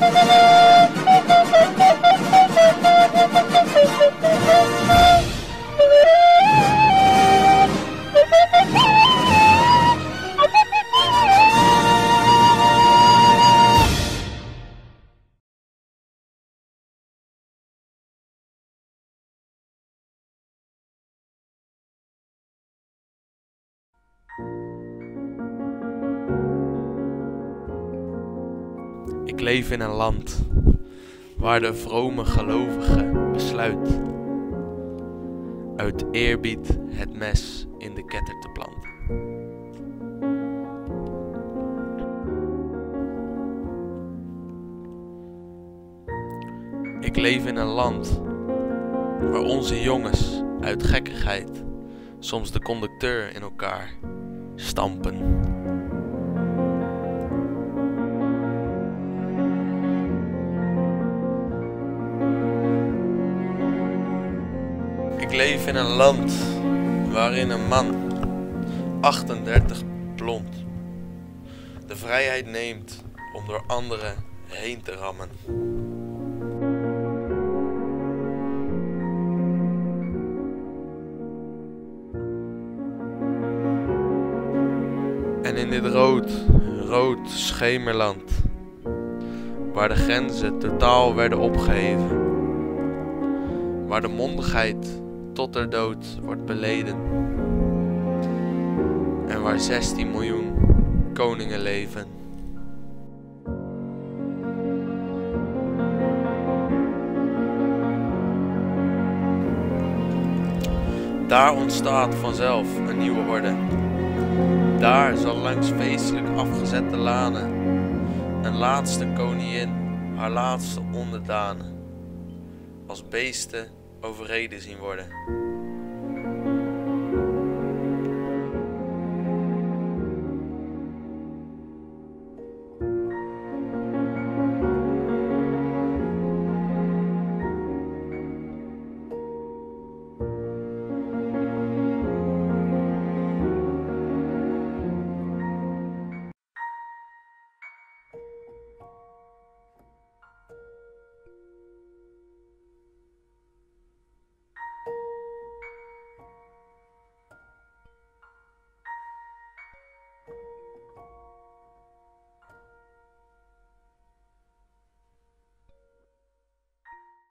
Ik leef in een land waar de vrome gelovige besluit uit eerbied het mes in de ketter te planten. Ik leef in een land waar onze jongens uit gekkigheid soms de conducteur in elkaar stampen. Ik leef in een land waarin een man, 38 blond, de vrijheid neemt om door anderen heen te rammen. En in dit rood schemerland, waar de grenzen totaal werden opgeheven, waar de mondigheid tot de dood wordt beleden en waar 16 miljoen koningen leven. Daar ontstaat vanzelf een nieuwe orde. Daar zal langs feestelijk afgezette lanen een laatste koningin haar laatste onderdanen als beesten overreden zien worden.